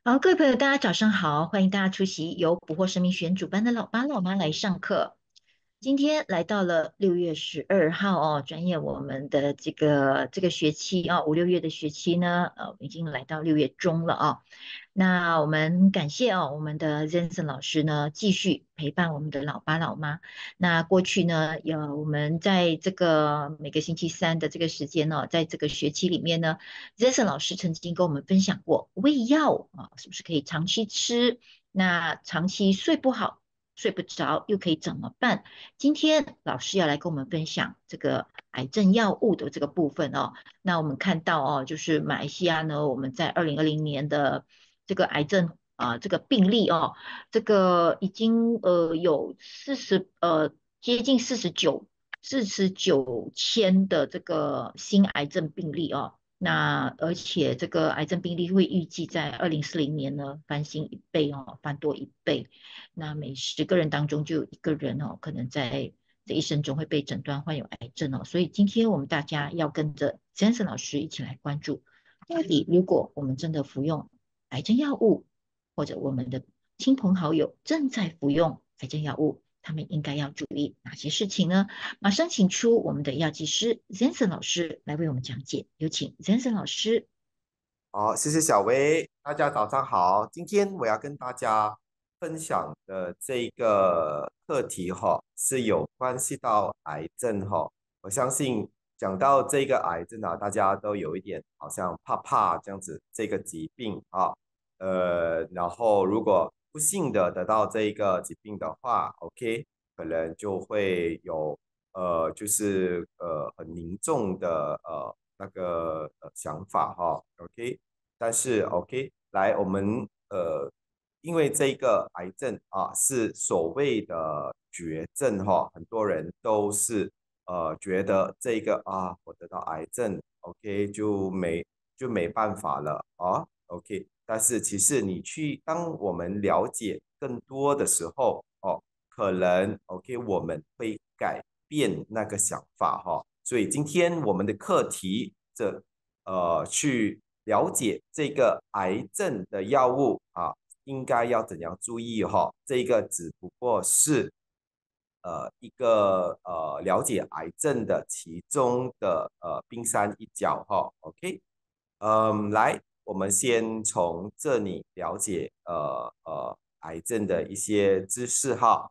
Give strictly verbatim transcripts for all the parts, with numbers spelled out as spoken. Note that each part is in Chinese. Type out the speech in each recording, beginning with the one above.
好，各位朋友，大家早上好，欢迎大家出席由捕获生命学院主办的老爸老妈来上课。今天来到了六月十二号哦，转眼我们的这个这个学期啊，五六月的学期呢，呃，已经来到六月中了啊。那我们感谢哦，我们的 Zenson 老师呢，继续陪伴我们的老爸老妈。那过去呢，有我们在这个每个星期三的这个时间呢，在这个学期里面呢，Zenson 老师曾经跟我们分享过，胃药啊，是不是可以长期吃？那长期睡不好。睡不着又可以怎么办？今天老师要来跟我们分享这个癌症药物的这个部分哦。那我们看到哦，就是马来西亚呢，我们在二零二零年的这个癌症啊、这个病例哦，这个已经呃有四十呃接近四十九四十九千的这个新癌症病例哦。那而且这个癌症病例会预计在二零四零年呢翻新一倍哦，翻多一倍。那每十个人当中就有一个人哦，可能在这一生中会被诊断患有癌症哦。所以今天我们大家要跟着 Jensen 老师一起来关注，到底如果我们真的服用癌症药物，或者我们的亲朋好友正在服用癌症药物，他们应该要注意哪些事情呢？马上请出我们的药剂师 Jensen 老师来为我们讲解，有请 Jensen 老师。 好，谢谢小薇，大家早上好。今天我要跟大家分享的这个课题哈，是有关系到癌症哈。我相信讲到这个癌症啊，大家都有一点好像怕怕这样子这个疾病啊。呃，然后如果不幸的得到这一个疾病的话，OK，可能就会有呃，就是呃很凝重的呃那个呃想法哈，OK。但是 OK，来我们呃，因为这个癌症啊是所谓的绝症哈，很多人都是呃觉得这个啊我得到癌症，OK 就没就没办法了啊，OK。但是其实你去当我们了解更多的时候哦，可能 OK 我们会改变那个想法哈。所以今天我们的课题这呃去了解这个癌症的药物啊，应该要怎样注意哈？这个只不过是呃一个呃了解癌症的其中的呃冰山一角哈。OK，嗯，来，我们先从这里了解呃呃癌症的一些知识哈。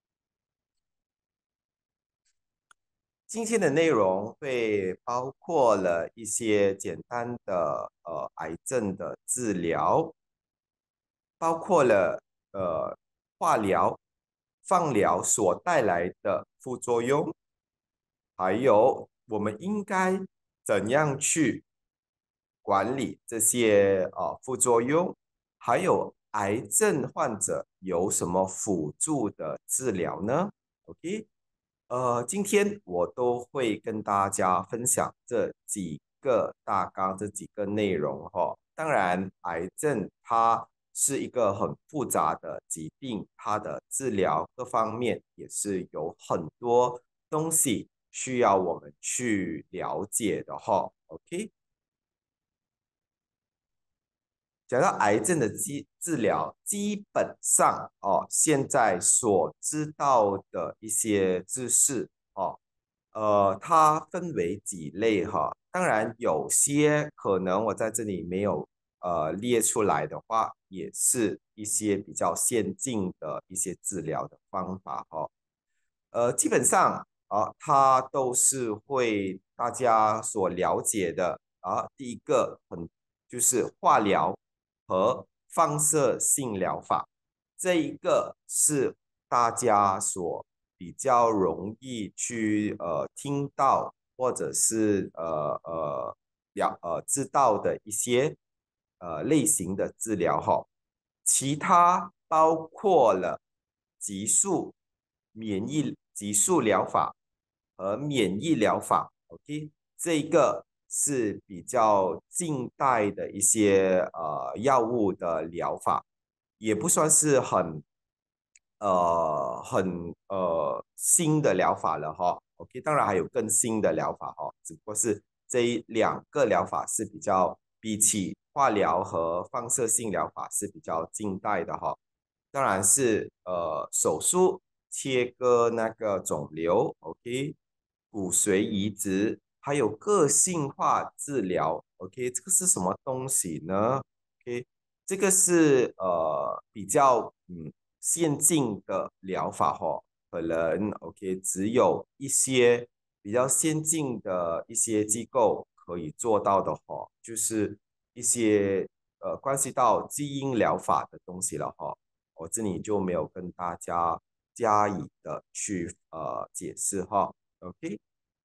今天的内容会包括了一些简单的呃癌症的治疗，包括了呃化疗、放疗所带来的副作用，还有我们应该怎样去管理这些呃副作用，还有癌症患者有什么辅助的治疗呢？OK，呃，今天我都会跟大家分享这几个大纲，这几个内容哈。当然，癌症它是一个很复杂的疾病，它的治疗各方面也是有很多东西需要我们去了解的哈。OK，讲到癌症的治治疗，基本上哦，现在所知道的一些知识哦，呃，它分为几类哈。当然，有些可能我在这里没有呃列出来的话，也是一些比较先进的一些治疗的方法哈。呃，基本上啊，它都是会大家所了解的啊。第一个很就是化疗和放射性疗法，这一个是大家所比较容易去呃听到或者是呃呃了呃知道的一些呃类型的治疗哈。其他包括了激素免疫激素疗法和免疫疗法，OK，这个是比较近代的一些呃药物的疗法，也不算是很呃很呃新的疗法了哈。OK，当然还有更新的疗法哈，只不过是这一两个疗法是比较比起化疗和放射性疗法是比较近代的哈，当然是呃手术切割那个肿瘤，OK，骨髓移植，还有个性化治疗，OK，这个是什么东西呢？OK，这个是呃比较嗯先进的疗法哈，可能 OK 只有一些比较先进的一些机构可以做到的哈，就是一些呃关系到基因疗法的东西了哈。我这里就没有跟大家加以的去呃解释哈。OK，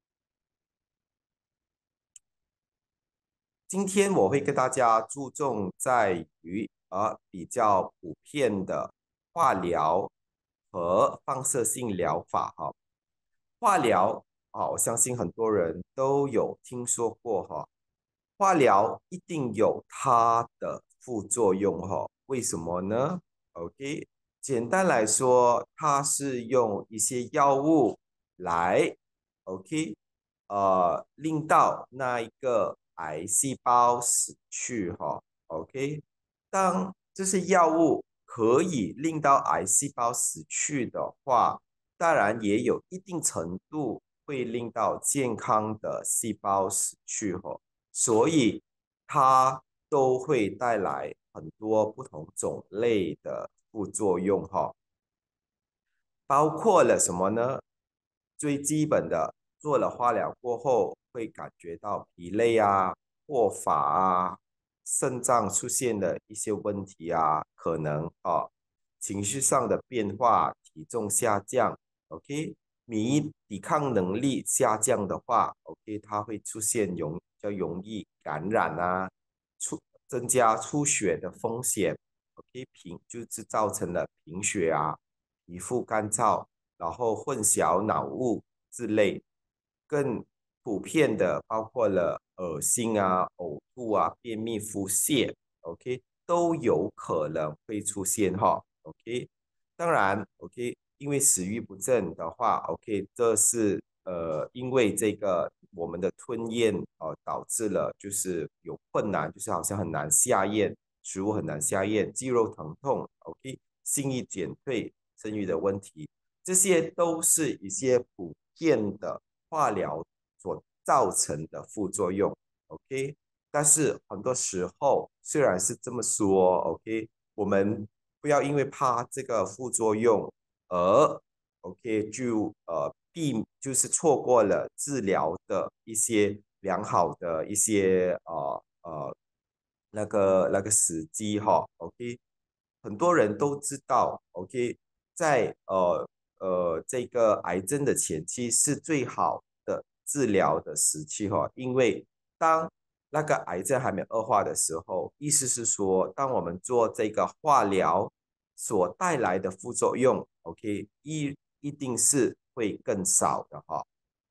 今天我会跟大家注重在于呃比较普遍的化疗和放射性疗法哈。化疗啊，我相信很多人都有听说过哈。化疗一定有它的副作用哈，为什么呢？OK，简单来说，它是用一些药物来 OK，呃，令到那一个癌细胞死去哈，OK，当这些药物可以令到癌细胞死去的话，当然也有一定程度会令到健康的细胞死去哈。所以它都会带来很多不同种类的副作用哈，包括了什么呢？最基本的，做了化疗过后会感觉到疲累啊、脱发啊、肾脏出现的一些问题啊，可能啊情绪上的变化、体重下降，OK，免疫抵抗能力下降的话，OK，它会出现容比较容易感染啊，出增加出血的风险，OK，贫就是造成了贫血啊，皮肤干燥。然后混淆脑雾之类，更普遍的包括了恶心啊、呕吐啊、便秘、腹泻，OK，都有可能会出现哈，OK，当然，OK，因为食欲不振的话，OK，这是呃因为这个我们的吞咽呃导致了就是有困难，就是好像很难下咽，食物很难下咽，肌肉疼痛，OK，性欲减退、生育的问题。这些都是一些普遍的化疗所造成的副作用，OK。但是很多时候虽然是这么说，OK，我们不要因为怕这个副作用而 OK 就呃避就是错过了治疗的一些良好的一些呃呃那个那个时机哈，OK。很多人都知道，OK，在呃呃这个癌症的前期是最好的治疗的时期哈，因为当那个癌症还没恶化的时候，意思是说，当我们做这个化疗所带来的副作用，OK，一一定是会更少的哈。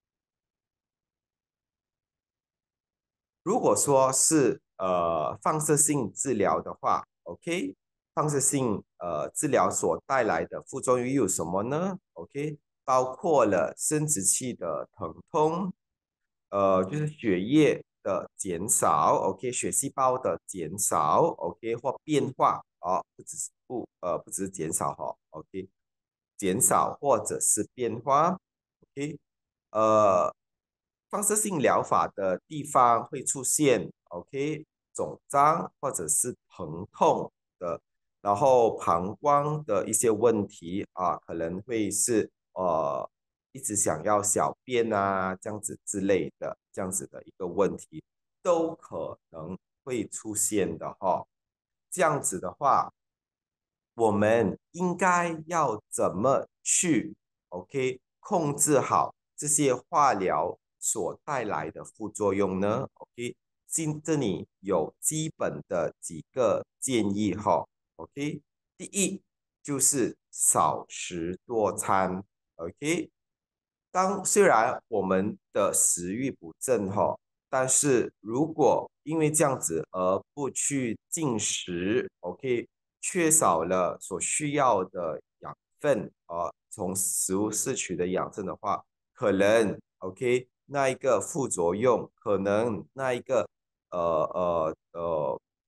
如果说是呃放射性治疗的话，OK，放射性呃治疗所带来的副作用又有什么呢？OK，包括了生殖器的疼痛，呃，就是血液的减少，OK，血细胞的减少，OK，或变化，哦，不只是不呃不只是减少哈，OK，减少或者是变化，OK，呃，放射性疗法的地方会出现 OK 肿胀或者是疼痛的，然后膀胱的一些问题啊，可能会是呃一直想要小便啊这样子之类的这样子的一个问题，都可能会出现的哈、这样子的话，我们应该要怎么去 OK 控制好这些化疗所带来的副作用呢？OK，今这里有基本的几个建议哈。OK，第一就是少食多餐。OK，当虽然我们的食欲不振哈，但是如果因为这样子而不去进食，OK，缺少了所需要的养分，呃，从食物摄取的养分的话，可能 OK 那一个副作用，可能那一个呃呃呃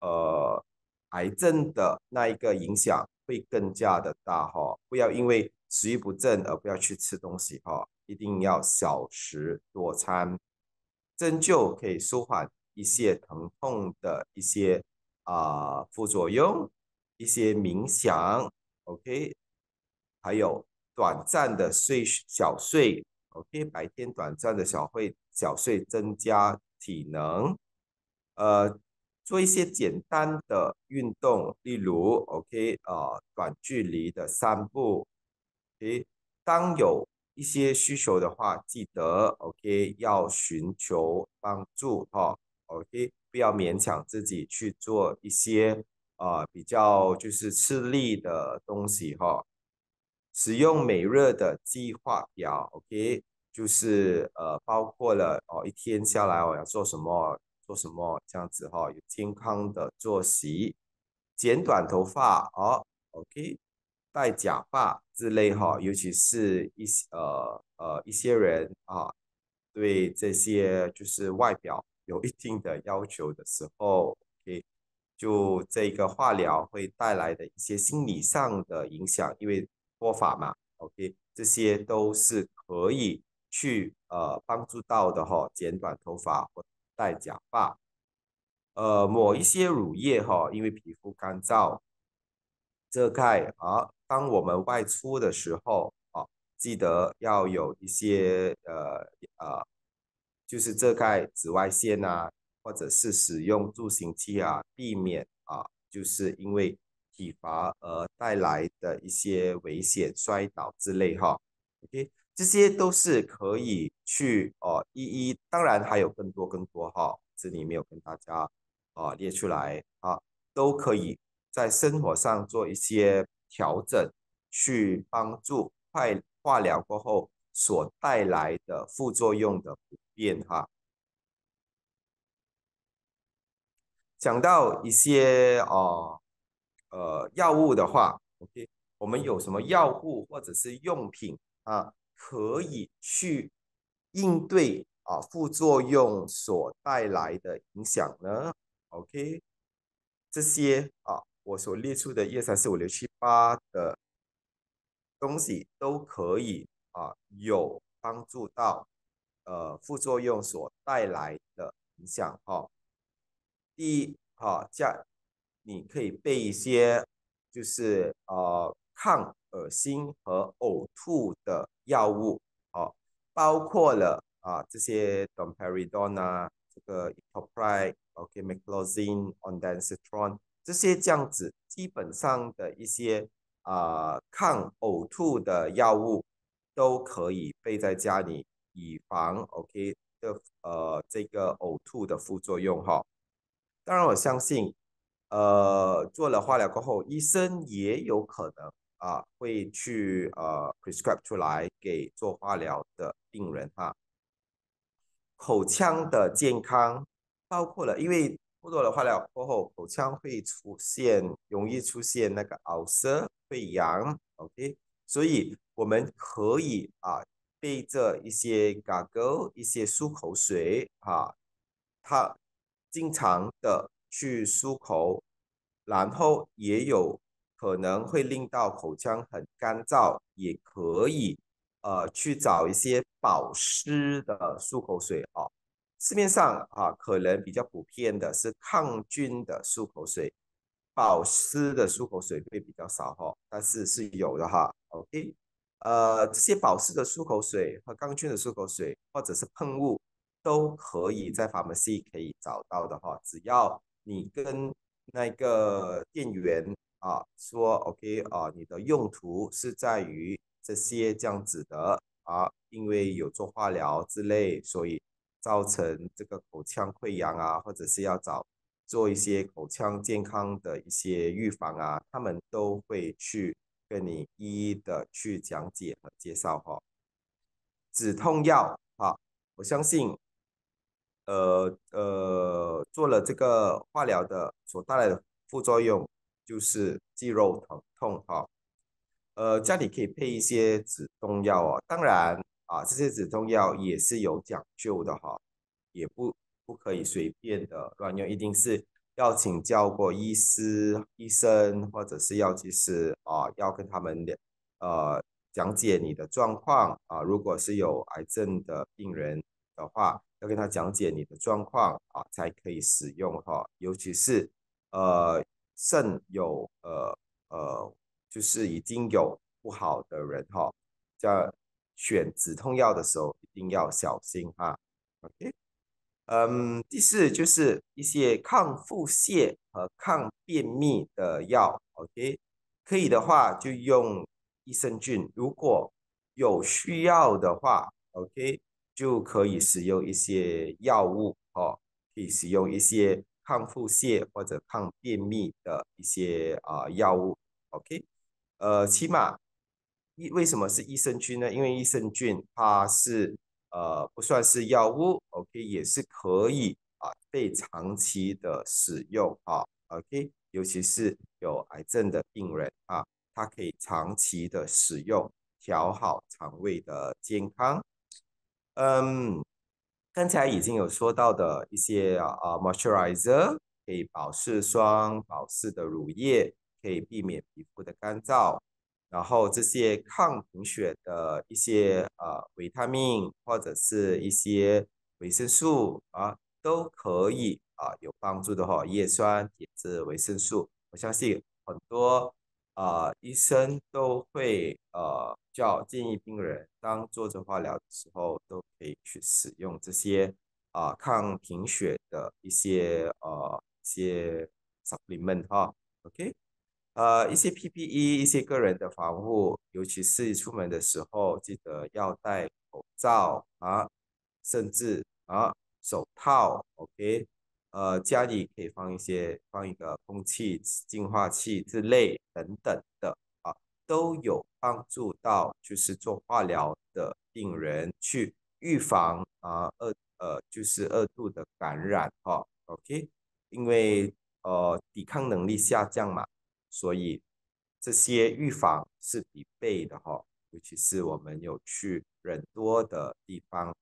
呃癌症的那一个影响会更加的大哈。不要因为食欲不振而不要去吃东西哈，一定要少食多餐。针灸可以舒缓一些疼痛的一些啊、呃副作用，一些冥想，OK，还有短暂的睡小睡，OK，白天短暂的小会小睡增加体能，呃，做一些简单的运动，例如 OK，呃，短距离的散步，OK，当有一些需求的话，记得 OK 要寻求帮助哈，OK，不要勉强自己去做一些呃比较就是吃力的东西哈。使用每日的计划表，OK，就是呃包括了哦一天下来我要做什么做什么这样子哈，有健康的作息，剪短头发哦，OK，戴假发之类哈，尤其是一些呃呃一些人啊，对这些就是外表有一定的要求的时候，OK，就这个化疗会带来的一些心理上的影响，因为脱发嘛，OK，这些都是可以去呃帮助到的哈、剪短头发或戴假发，呃，抹一些乳液哈、因为皮肤干燥，遮盖啊。当我们外出的时候啊，记得要有一些呃呃，就是遮盖紫外线啊，或者是使用助行器啊，避免啊，就是因为体罚而带来的一些危险摔倒之类哈。OK，这些都是可以去哦一一，当然还有更多更多哈，这里没有跟大家啊列出来啊，都可以在生活上做一些调整，去帮助快化疗过后所带来的副作用的不便哈。讲到一些哦呃药物的话，OK，我们有什么药物或者是用品啊，可以去应对啊副作用所带来的影响呢？OK，这些啊我所列出的一二三四五六七八的东西都可以啊有帮助到呃副作用所带来的影响哈、第一，哈，这样你可以备一些，就是呃抗恶心和呕吐的药物，哦，包括了啊这些 domperidone 啊，这个 etopride、OK、meclizine、ondansetron 这些这样子基本上的一些啊、抗呕吐的药物都可以备在家里，以防 OK 的呃这个呕吐的副作用哈。当然，我相信，呃，做了化疗过后，医生也有可能啊会去呃 prescribe 出来给做化疗的病人哈。口腔的健康包括了，因为做了化疗过后，口腔会出现容易出现那个凹塞、溃疡，OK，所以我们可以啊备着一些 gargle 一些漱口水啊，它经常的去漱口，然后也有可能会令到口腔很干燥，也可以呃去找一些保湿的漱口水啊。市面上啊可能比较普遍的是抗菌的漱口水，保湿的漱口水会比较少哈、但是是有的哈。OK，呃，这些保湿的漱口水和抗菌的漱口水或者是喷雾都可以在 pharmacy 可以找到的哈，只要你跟那个店员啊说 OK 啊，你的用途是在于这些这样子的啊，因为有做化疗之类，所以造成这个口腔溃疡啊，或者是要找做一些口腔健康的一些预防啊，他们都会去跟你一一的去讲解和介绍哈、止痛药啊，我相信呃呃，做了这个化疗的所带来的副作用就是肌肉疼痛哈。呃，家里可以配一些止痛药哦。当然啊，这些止痛药也是有讲究的哈，也不不可以随便的乱用，一定是要请教过医师、医生或者是药剂师啊，要跟他们呃讲解你的状况啊。如果是有癌症的病人的话，要跟他讲解你的状况啊，才可以使用哈。尤其是呃肾有呃呃，就是已经有不好的人哈，在选止痛药的时候一定要小心哈。OK。嗯，第四就是一些抗腹泻和抗便秘的药，OK，可以的话就用益生菌，如果有需要的话，OK，就可以使用一些药物哦，可以使用一些抗腹泻或者抗便秘的一些啊、呃药物，OK，呃，起码益为什么是益生菌呢？因为益生菌它是呃不算是药物，OK，也是可以啊被长期的使用啊，OK，尤其是有癌症的病人啊，它可以长期的使用，调好肠胃的健康。嗯，刚才已经有说到的一些啊、呃 moisturizer，可以保湿霜、保湿的乳液，可以避免皮肤的干燥。然后这些抗贫血的一些呃维他命或者是一些维生素啊，都可以啊有帮助的哈、叶酸、铁质、维生素，我相信很多啊、医生都会呃叫建议病人当做着化疗的时候，都可以去使用这些啊、抗贫血的一些呃一些 supplement 哈，OK。呃，一些 P P E，一些个人的防护，尤其是出门的时候，记得要戴口罩啊，甚至啊手套，OK。呃，家里可以放一些放一个空气净化器之类等等的啊，都有帮助到就是做化疗的病人去预防啊二呃就是二度的感染哈，OK。因为呃抵抗能力下降嘛。所以这些预防是必备的哈，尤其是我们有去人多的地方。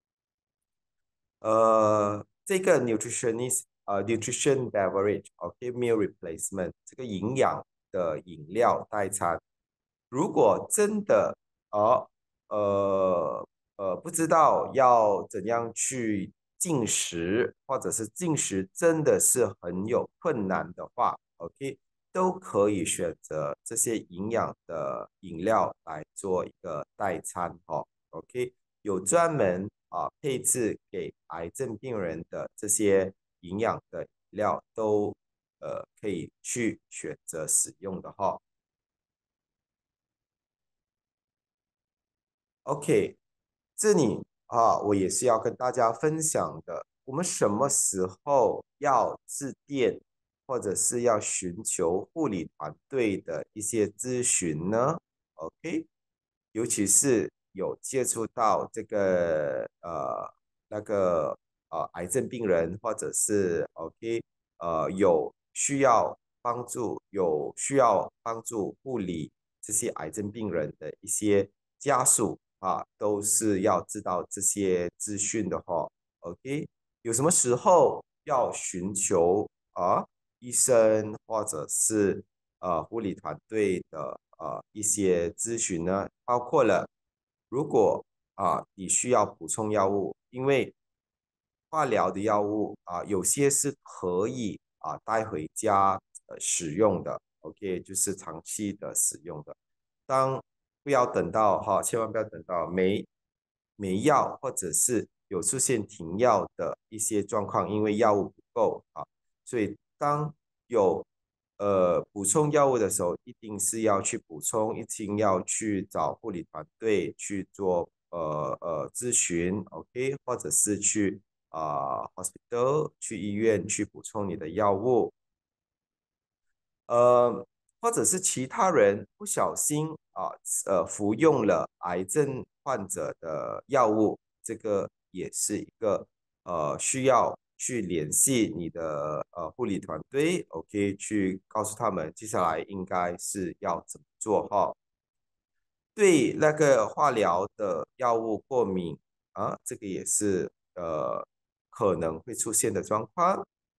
呃，这个 nutritionist 呃 nutrition beverage，OK meal replacement 这个营养的饮料代餐，如果真的哦呃呃不知道要怎样去进食，或者是进食真的是很有困难的话，OK，都可以选择这些营养的饮料来做一个代餐哦，OK，有专门啊配置给癌症病人的这些营养的饮料都呃可以去选择使用的哈、OK，这里啊，我也是要跟大家分享的。我们什么时候要致电，或者是要寻求护理团队的一些咨询呢？OK，尤其是有接触到这个呃那个呃癌症病人，或者是 OK 呃有需要帮助有需要帮助护理这些癌症病人的一些家属啊，都是要知道这些资讯的哈。OK，有什么时候要寻求啊医生或者是呃护理团队的呃一些咨询呢？包括了如果啊你需要补充药物，因为化疗的药物啊有些是可以啊带回家呃使用的，OK，就是长期的使用的。当不要等到哈，千万不要等到没没药或者是有出现停药的一些状况，因为药物不够啊，所以当有呃补充药物的时候，一定是要去补充，一定要去找护理团队去做呃呃咨询，OK，或者是去啊、呃 hospital 去医院去补充你的药物。呃，或者是其他人不小心啊，呃，服用了癌症患者的药物，这个也是一个呃需要去联系你的呃护理团队，OK，去告诉他们接下来应该是要怎么做哈。对那个化疗的药物过敏啊，这个也是呃可能会出现的状况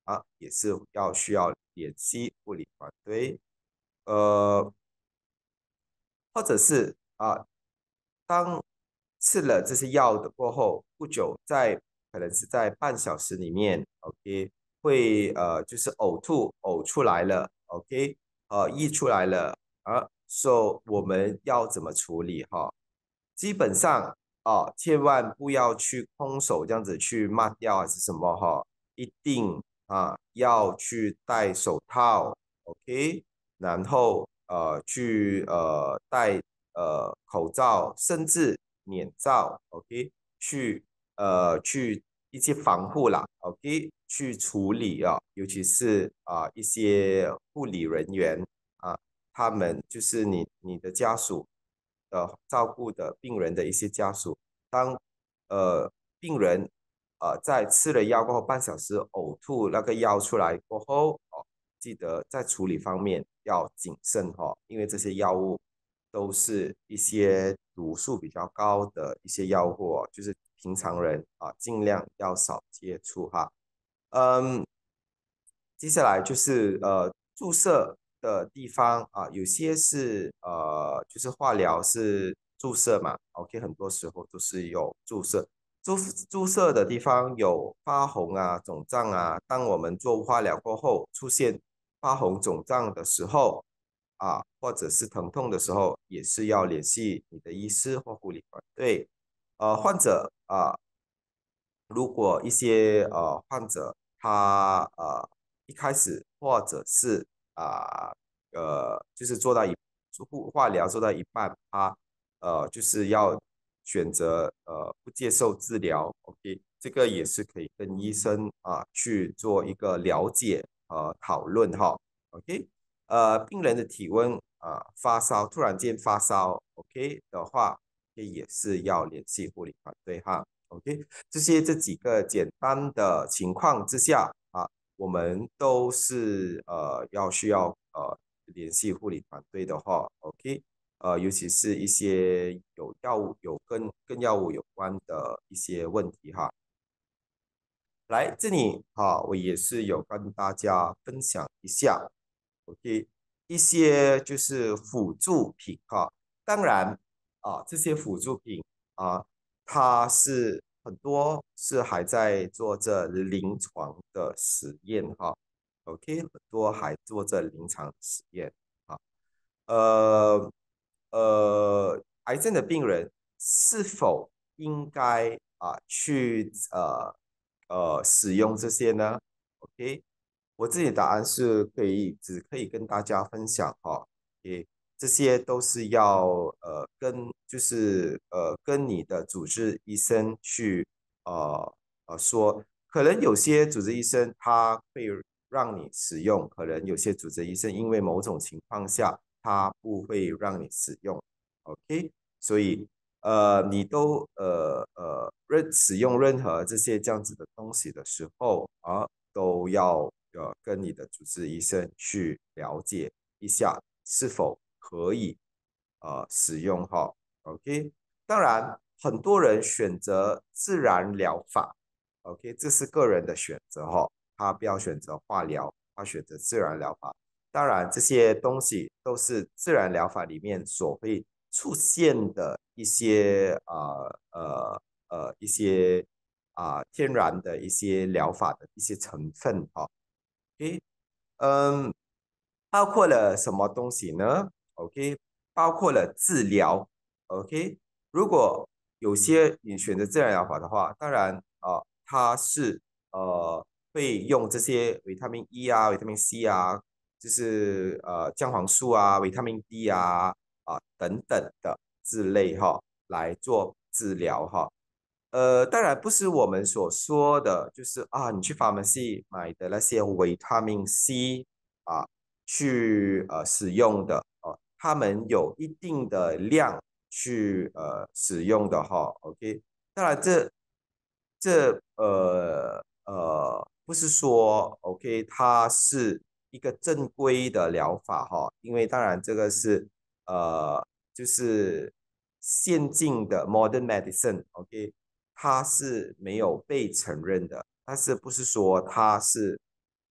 啊，也是要需要联系护理团队，呃，或者是啊，当吃了这些药的过后，不久在可能是在半小时里面，OK，会呃就是呕吐呕出来了，OK，呃溢出来了啊，so 我们要怎么处理哈？基本上啊，千万不要去空手这样子去抹掉还是什么哈，一定啊要去戴手套，OK，然后呃去呃戴呃口罩，甚至免罩，OK，去呃去一些防护啦，OK，去处理啊，尤其是啊一些护理人员啊，他们就是你你的家属呃照顾的病人的一些家属，当呃病人呃在吃了药过后半小时呕吐那个药出来过后，哦，记得在处理方面要谨慎哈、哦，因为这些药物都是一些毒素比较高的一些药物哦，就是平常人啊尽量要少接触哈。嗯，接下来就是呃注射的地方啊，有些是呃就是化疗是注射嘛，OK，很多时候都是有注射。注注射的地方有发红啊、肿胀啊。当我们做化疗过后出现发红肿胀的时候啊，或者是疼痛的时候，也是要联系你的医师或护理团队。呃，患者啊，如果一些呃患者他呃一开始或者是啊呃就是做到一护化疗做到一半，他呃就是要选择呃不接受治疗，OK，这个也是可以跟医生啊去做一个了解和讨论哈，OK，呃病人的体温啊发烧突然间发烧，OK 的话，也是要联系护理团队哈，OK。这些这几个简单的情况之下啊，我们都是呃要需要呃联系护理团队的话，OK，呃，尤其是一些有药物有跟跟药物有关的一些问题哈。来这里啊，我也是有跟大家分享一下，OK，一些就是辅助品哈。当然啊，这些辅助品啊，它是很多是还在做着临床的实验哈。OK，很多还做着临床实验啊。呃呃，癌症的病人是否应该啊去呃呃使用这些呢？OK，我自己的答案是可以，只可以跟大家分享哈。诶，这些都是要呃跟就是呃跟你的主治医生去呃呃说，可能有些主治医生他会让你使用，可能有些主治医生因为某种情况下他不会让你使用，OK，所以呃你都呃呃任使用任何这些这样子的东西的时候啊，都要呃跟你的主治医生去了解一下是否可以呃使用哈，OK，当然很多人选择自然疗法，OK，这是个人的选择哈，他不要选择化疗，他选择自然疗法。当然，这些东西都是自然疗法里面所会出现的一些呃呃呃一些啊、呃天然的一些疗法的一些成分哈。OK，嗯，包括了什么东西呢？OK，包括了治疗。OK，如果有些你选择自然疗法的话，当然啊、呃它是呃会用这些维他命 E 啊、维他命 C 啊，就是呃姜黄素啊、维他命 D 啊啊等等的之类哈，来做治疗哈。呃，当然不是我们所说的，就是啊，你去 pharmacy 买的那些维他命 C 啊，去呃使用的哦，他们有一定的量去呃使用的哈，OK。当然这这呃呃不是说 OK，它是一个正规的疗法哈，因为当然这个是呃就是先进的 modern medicine，OK，它是没有被承认的，但是不是说它是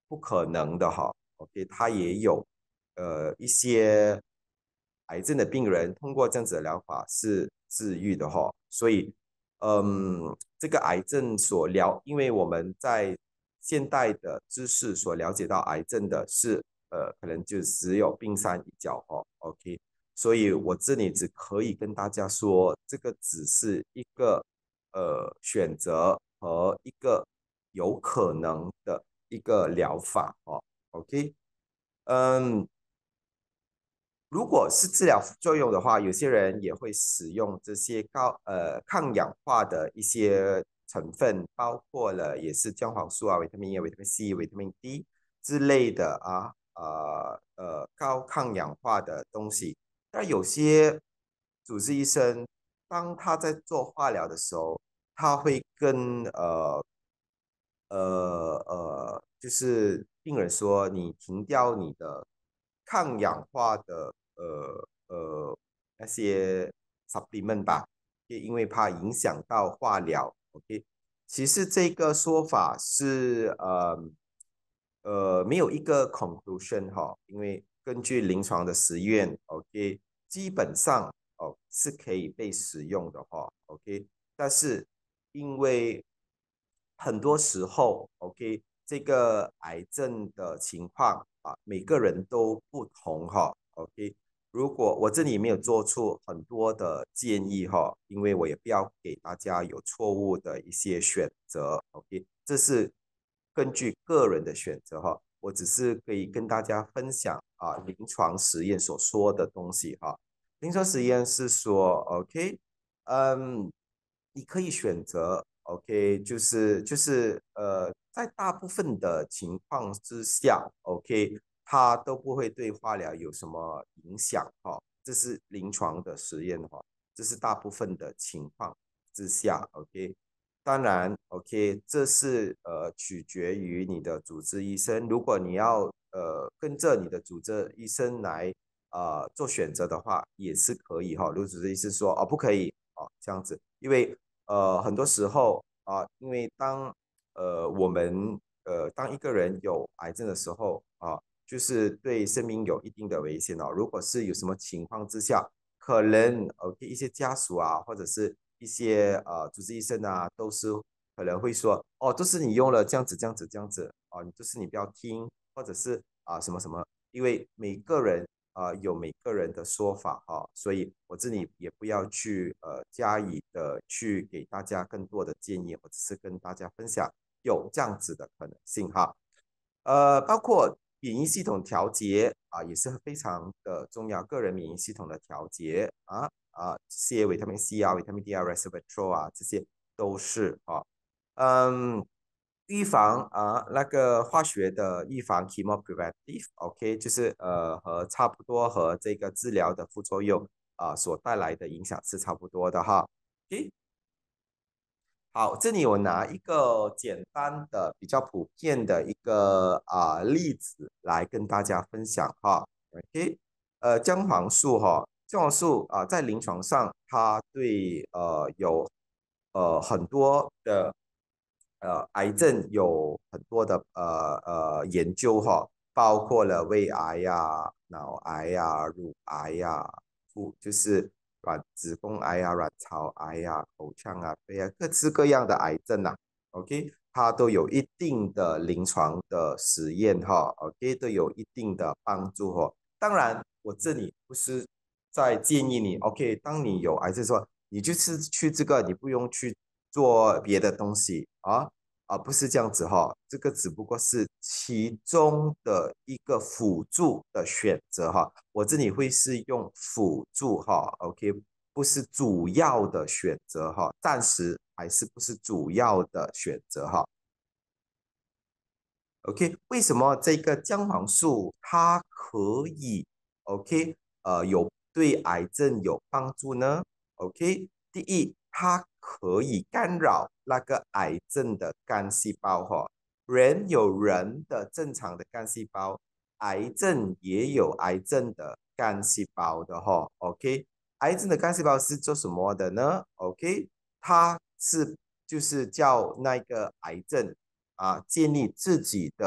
不可能的哈。OK，它也有呃一些癌症的病人通过这样子的疗法是治愈的哈。所以，嗯，这个癌症所了，因为我们在现代的知识所了解到癌症的是呃，可能就只有冰山一角哈。OK，所以我这里只可以跟大家说，这个只是一个呃选择和一个有可能的一个疗法哦。OK，嗯，如果是治疗副作用的话，有些人也会使用这些高呃抗氧化的一些成分，包括了也是姜黄素啊、维他命 E、维他命 C、维他命 D 之类的啊，呃呃高抗氧化的东西。但有些主治医生，当他在做化疗的时候，他会跟呃呃呃，就是病人说，你停掉你的抗氧化的呃呃那些 supplement 吧，因为怕影响到化疗。OK，其实这个说法是呃呃没有一个 conclusion 哈，因为根据临床的实验，OK，基本上哦是可以被使用的哈，OK，但是因为很多时候，OK，这个癌症的情况啊，每个人都不同哈，OK。如果我这里没有做出很多的建议哈，因为我也不要给大家有错误的一些选择，OK，这是根据个人的选择哈，我只是可以跟大家分享啊临床实验所说的东西哈。临床实验是说，OK，嗯，你可以选择，OK，就是就是呃，在大部分的情况之下，OK，它都不会对化疗有什么影响哈、这是临床的实验哈、这是大部分的情况之下，OK。当然，OK，这是呃取决于你的主治医生。如果你要呃跟着你的主治医生来呃做选择的话，也是可以哈。如果主治医生说哦不可以哦这样子，因为呃很多时候啊、因为当呃我们呃当一个人有癌症的时候啊、就是对生命有一定的危险哦。如果是有什么情况之下，可能 OK 一些家属啊，或者是一些呃主治医生啊，都是可能会说，哦，都是你用了这样子这样子这样子啊，你就是你不要听，或者是啊、什么什么，因为每个人啊、有每个人的说法哈、所以我这里也不要去呃加以的去给大家更多的建议，我只是跟大家分享有这样子的可能性哈。呃，包括免疫系统调节啊，也是非常的重要。个人免疫系统的调节啊啊，这些维他命 C 啊、维他命 D 啊、resveratrol 啊，这些都是啊。嗯，预防啊那个化学的预防 chemopreventive，OK，就是呃和差不多和这个治疗的副作用啊所带来的影响是差不多的哈。OK，好，这里我拿一个简单的、比较普遍的一个啊、例子来跟大家分享哈。OK，呃，姜黄素哈，姜黄素啊、在临床上它对呃有呃很多的呃癌症有很多的呃呃研究哈，包括了胃癌呀、脑癌呀、乳癌呀、腹就是卵子宫癌啊、卵巢癌啊、口腔啊、肺啊，各式各样的癌症呐、OK，它都有一定的临床的实验哈，OK，都有一定的帮助哈。当然，我这里不是在建议你，OK，当你有癌症说，你就是去这个，你不用去做别的东西啊。啊，不是这样子哈，这个只不过是其中的一个辅助的选择哈。我这里会是用辅助哈，OK，不是主要的选择哈，暂时还是不是主要的选择哈。OK，为什么这个姜黄素它可以 OK 呃有对癌症有帮助呢？OK，第一，它可以干扰那个癌症的干细胞哈。人有人的正常的干细胞，癌症也有癌症的干细胞的哈。OK，癌症的干细胞是做什么的呢？OK，它是就是叫那个癌症。啊，建立自己的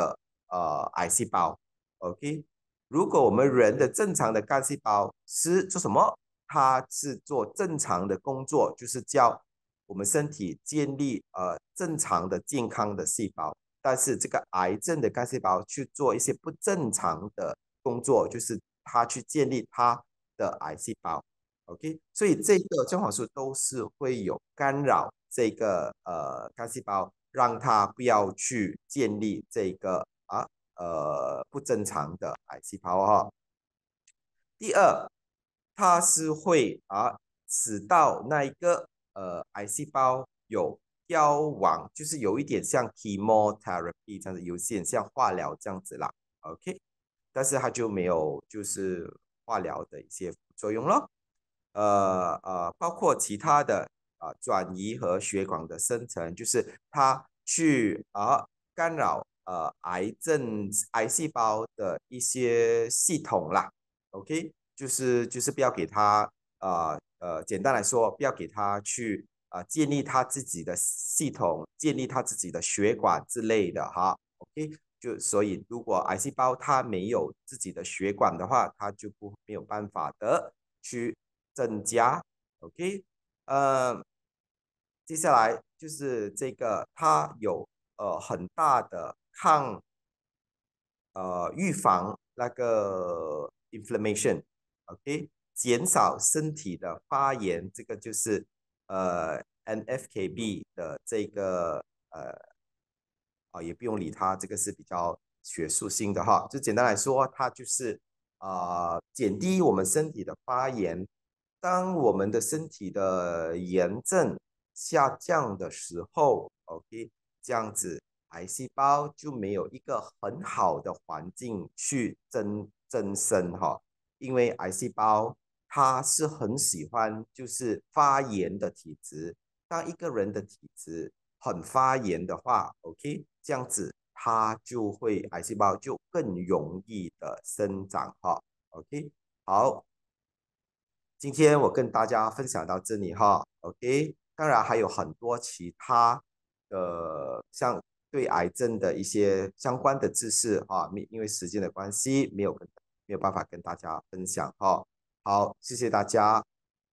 呃癌细胞。OK，如果我们人的正常的干细胞是做什么？它是做正常的工作，就是叫我们身体建立呃正常的健康的细胞。但是这个癌症的干细胞去做一些不正常的工作，就是它去建立它的癌细胞。OK，所以这个姜黄素都是会有干扰这个呃干细胞，让它不要去建立这个啊呃不正常的癌细胞哈、哦。第二，它是会啊使到那一个呃癌细胞有凋亡，就是有一点像 chemotherapy 这样子，有些像化疗这样子啦。OK，但是它就没有就是化疗的一些副作用咯。呃呃，包括其他的啊、呃转移和血管的生成，就是它去啊、呃干扰呃癌症癌细胞的一些系统啦。OK，就是就是不要给它呃呃，简单来说，不要给它去啊、呃建立它自己的系统，建立它自己的血管之类的哈。OK，就所以如果癌细胞它没有自己的血管的话，它就不没有办法的去增加。OK，呃，接下来就是这个它有呃很大的抗呃预防那个 inflammation，OK，减少身体的发炎，这个就是呃 N F K B 的这个呃啊、也不用理它，这个是比较学术性的哈。就简单来说，它就是啊、减低我们身体的发炎。当我们的身体的炎症下降的时候，OK，这样子癌细胞就没有一个很好的环境去增增生哈。因为癌细胞它是很喜欢就是发炎的体质。当一个人的体质很发炎的话，OK，这样子它就会癌细胞就更容易的生长哈。OK，好，今天我跟大家分享到这里哈。OK，当然还有很多其他的像对癌症的一些相关的知识啊，因为时间的关系，没有跟没有办法跟大家分享哈。好，谢谢大家。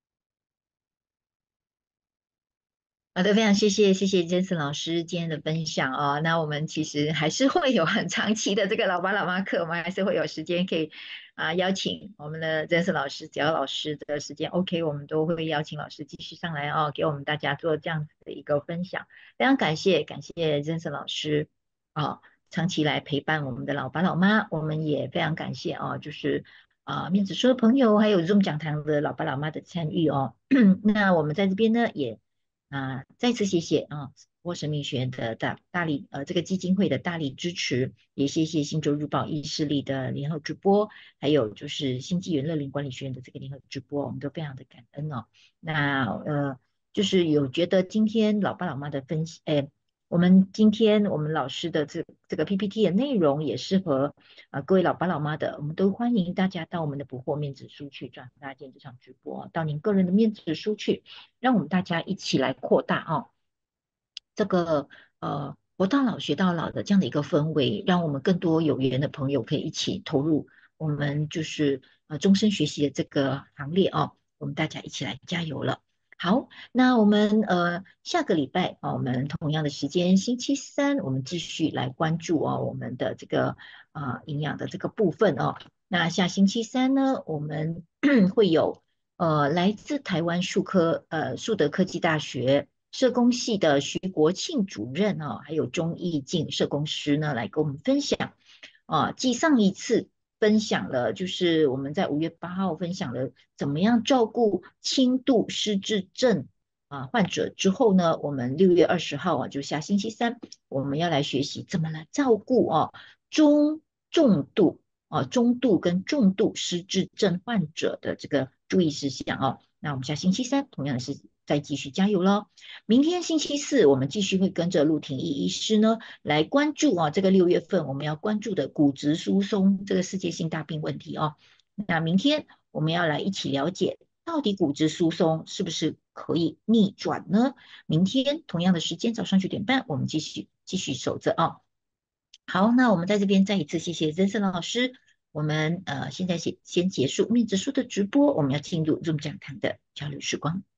好的，非常谢谢谢谢 Jason 老师今天的分享哦。那我们其实还是会有很长期的这个老爸老妈课，我们还是会有时间可以啊、邀请我们的 Jason 老师，只要老师的时间 OK，我们都会邀请老师继续上来哦，给我们大家做这样子的一个分享。非常感谢感谢 Jason 老师啊、长期来陪伴我们的老爸老妈，我们也非常感谢哦，就是啊、面子书的朋友还有 Zoom 讲堂的老爸老妈的参与哦。那我们在这边呢也。啊，再次谢谢啊，沃生命学院的大大力呃这个基金会的大力支持，也谢谢新洲日报易视力的联合直播，还有就是星际园乐龄管理学院的这个联合直播，我们都非常的感恩哦。那呃，就是有觉得今天老爸老妈的分析，哎，我们今天我们老师的这这个 P P T 的内容也适合啊、呃各位老爸老妈的，我们都欢迎大家到我们的捕获面子书去转发今天这场直播，到您个人的面子书去。让我们大家一起来扩大哦，这个呃活到老学到老的这样的一个氛围，让我们更多有缘的朋友可以一起投入我们就是呃终身学习的这个行列哦，我们大家一起来加油了。好，那我们呃下个礼拜啊、我们同样的时间，星期三，我们继续来关注哦我们的这个啊、呃营养的这个部分哦。那下星期三呢，我们会有呃，来自台湾树科呃树德科技大学社工系的徐国庆主任哦，还有钟义静社工师呢，来跟我们分享啊。继上一次分享了，就是我们在五月八号分享了怎么样照顾轻度失智症啊患者之后呢，我们六月二十号啊，就下星期三，我们要来学习怎么来照顾哦中重度。啊，中度跟重度失智症患者的这个注意事项哦。那我们下星期三同样是再继续加油喽。明天星期四，我们继续会跟着陆廷义医师呢来关注啊，这个六月份我们要关注的骨质疏松这个世界性大病问题哦。那明天我们要来一起了解，到底骨质疏松是不是可以逆转呢？明天同样的时间，早上九点半，我们继续继续守着啊。 好，那我们在这边再一次谢谢曾森老师。我们呃现在先先结束面子书的直播，我们要进入 Zoom 讲堂的交流时光。